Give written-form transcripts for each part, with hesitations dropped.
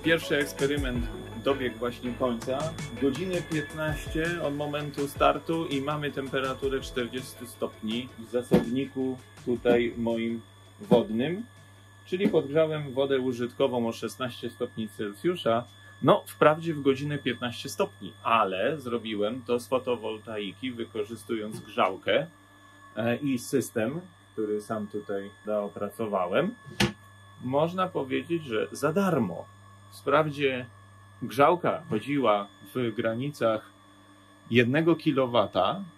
Pierwszy eksperyment dobiegł właśnie końca. Godziny 15 od momentu startu i mamy temperaturę 40 stopni w zasobniku tutaj moim wodnym. Czyli podgrzałem wodę użytkową o 16 stopni Celsjusza. No, wprawdzie w godzinę 15 stopni, ale zrobiłem to z fotowoltaiki, wykorzystując grzałkę i system, który sam tutaj opracowałem. Można powiedzieć, że za darmo. Wprawdzie grzałka chodziła w granicach 1 kW,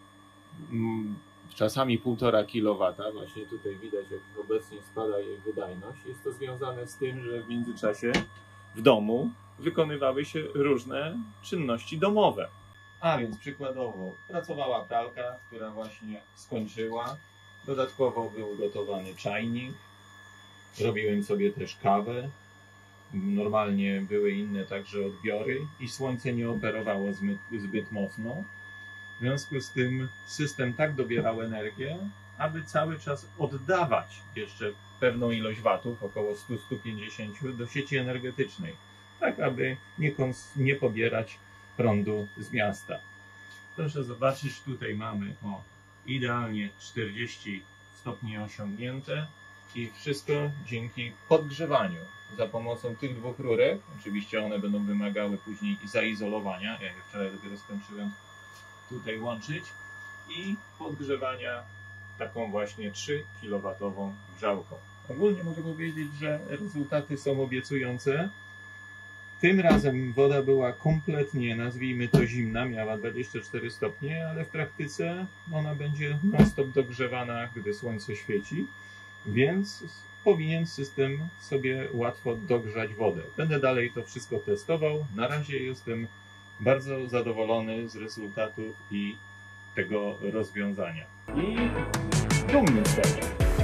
czasami 1,5 kW. Właśnie tutaj widać, jak obecnie spada jej wydajność. Jest to związane z tym, że w międzyczasie w domu wykonywały się różne czynności domowe. A więc przykładowo pracowała pralka, która właśnie skończyła. Dodatkowo był gotowany czajnik. Robiłem sobie też kawę. Normalnie były inne także odbiory i słońce nie operowało zbyt mocno. W związku z tym system tak dobierał energię, aby cały czas oddawać jeszcze pewną ilość watów, około 100-150 do sieci energetycznej, tak aby nie pobierać prądu z miasta. Proszę zobaczyć, tutaj mamy idealnie 40 stopni osiągnięte i wszystko dzięki podgrzewaniu za pomocą tych dwóch rurek. Oczywiście one będą wymagały później zaizolowania. Ja je wczoraj dopiero skończyłem tutaj łączyć i podgrzewania taką właśnie 3 kW grzałką. Ogólnie mogę powiedzieć, że rezultaty są obiecujące. Tym razem woda była kompletnie, nazwijmy to, zimna, miała 24 stopnie, ale w praktyce ona będzie non-stop dogrzewana, gdy słońce świeci, więc powinien system sobie łatwo dogrzać wodę. Będę dalej to wszystko testował. Na razie jestem bardzo zadowolony z rezultatów i tego rozwiązania. I dumny z tego.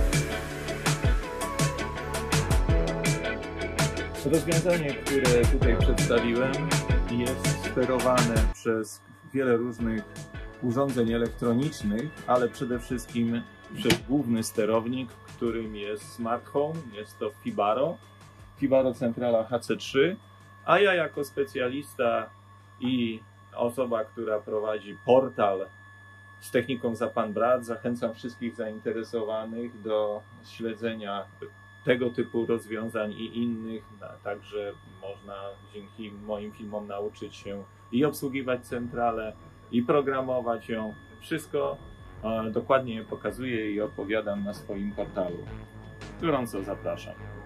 Rozwiązanie, które tutaj przedstawiłem, jest sterowane przez wiele różnych urządzeń elektronicznych, ale przede wszystkim przez główny sterownik, którym jest Smart Home. Jest to Fibaro Centrala HC3, a ja jako specjalista i osoba, która prowadzi portal z techniką za pan brat, zachęcam wszystkich zainteresowanych do śledzenia tego typu rozwiązań i innych. Także można dzięki moim filmom nauczyć się i obsługiwać centralę, i programować ją. Wszystko dokładnie pokazuję i opowiadam na swoim portalu. Gorąco zapraszam.